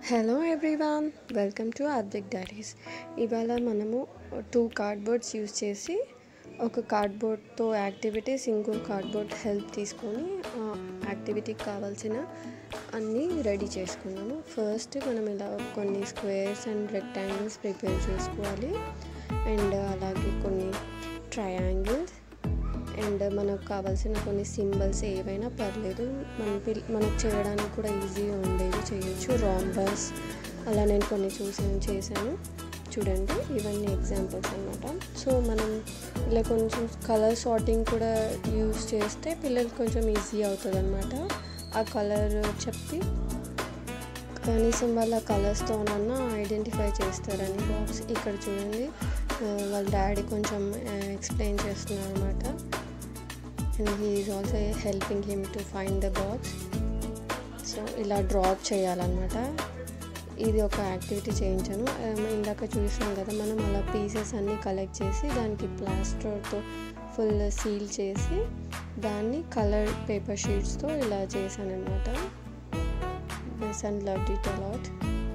Hello everyone, welcome to Advik diaries. ఇవాళ మనము 2 cardboards use చేసి ఒక కార్డ్బోర్డ్తో యాక్టివిటీస్, ఇంకో కార్డ్బోర్డ్ హెల్ప్ తీసుకొని యాక్టివిటీకి కావాల్సిన అన్నీ రెడీ చేసుకున్నాము. ఫస్ట్ మనం ఇలా కొన్ని స్క్వేర్స్ అండ్ రెక్టాంగిల్స్ ప్రిపేర్ చేసుకోవాలి. అండ్ అలాగే కొన్ని ట్రయాంగిల్స్ అండ్ మనకు కావాల్సిన కొన్ని సింబల్స్ ఏవైనా పర్లేదు, మనకు చేయడానికి కూడా ఈజీగా ఉండేవి చేయొచ్చు. రాంబస్ అలా నేను కొన్ని చేశాను చూడండి. ఇవన్నీ ఎగ్జాంపుల్స్ అన్నమాట. సో మనం ఇలా కొంచెం కలర్ సార్టింగ్ కూడా యూజ్ చేస్తే పిల్లలకి కొంచెం ఈజీ అవుతుంది అన్నమాట. ఆ కలర్ చెప్పి కనీసం వాళ్ళ కలర్స్తోనన్నా ఐడెంటిఫై చేస్తారని. బాక్స్ ఇక్కడ చూడండి, వాళ్ళ డాడీ కొంచెం ఎక్స్ప్లెయిన్ చేస్తున్నారు అనమాట. And he is also helping him to find the box. So ఇలా డ్రాప్ చేయాలన్నమాట. ఇది ఒక యాక్టివిటీ చేయించాను. ఇందాక చూసాం కదా మనం, అలా పీసెస్ అన్నీ కలెక్ట్ చేసి దానికి ప్లాస్టర్తో ఫుల్ సీల్ చేసి దాన్ని కలర్ పేపర్ షీట్స్తో ఇలా చేశాను అనమాట. And loved it a lot.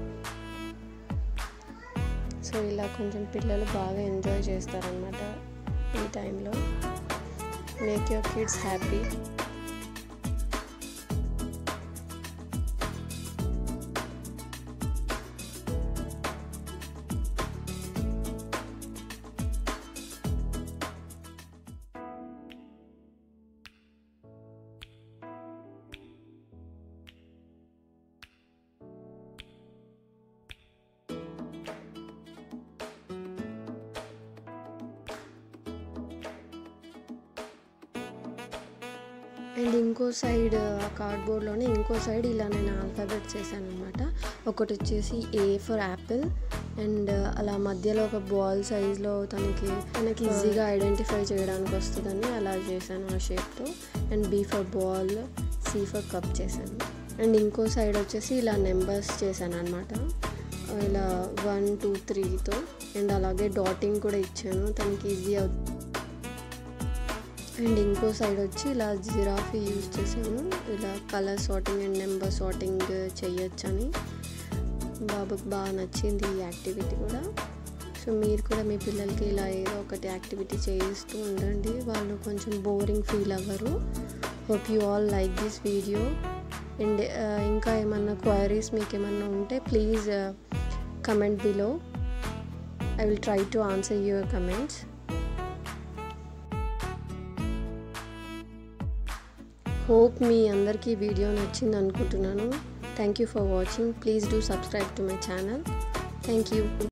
So ఇలా కొంచెం పిల్లలు బాగా ఎంజాయ్ చేస్తారనమాట ఈ టైంలో. Make your kids happy. And ఇంకో సైడ్ కార్డ్బోర్డ్లోనే ఇంకో సైడ్ ఇలా నేను ఆల్ఫాబెట్స్ చేశాను అనమాట. ఒకటి వచ్చేసి ఏ ఫర్ యాపిల్, అండ్ అలా మధ్యలో ఒక బాల్ సైజ్లో తనకి ఈజీగా ఐడెంటిఫై చేయడానికి వస్తుందని అలా చేశాను ఆ షేప్తో. And b for ball, c for cup చేశాను. అండ్ ఇంకో సైడ్ వచ్చేసి ఇలా నెంబర్స్ చేశాను అనమాట, ఇలా 1 2 3తో. అండ్ అలాగే డాటింగ్ కూడా ఇచ్చాను, తనకి ఈజీ అవుతుంది. అండ్ ఇంకో సైడ్ వచ్చి ఇలా జిరాఫీ యూజ్ చేసాను, ఇలా colour sorting and number sorting చేయొచ్చని. బాబుకి బాగా నచ్చింది ఈ యాక్టివిటీ కూడా. సో మీరు కూడా మీ పిల్లలకి ఇలా ఏదో ఒకటి యాక్టివిటీ చేయిస్తూ ఉండండి, వాళ్ళు కొంచెం బోరింగ్ ఫీల్ అవ్వరు. Hope you all like this video. And ఇంకా ఏమన్నా క్వైరీస్ మీకు ఏమన్నా ఉంటే please comment below. I will try to answer your comments. Hope మీ అందరికీ వీడియో నచ్చింది అనుకుంటున్నాను. Thank you for watching. Please do subscribe to my channel. Thank you.